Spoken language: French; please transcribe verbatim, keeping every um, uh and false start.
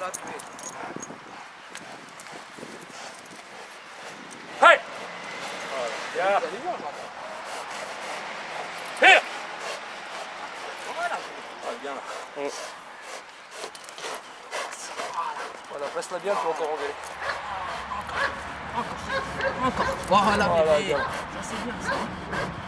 va tuer. Hey! Voilà. Tire! Voilà. Ah, bien là. Mm. Voilà, presse-la bien pour encore enlever. Encore. Voilà, Voilà, bébé. bien. Ça c'est bien ça.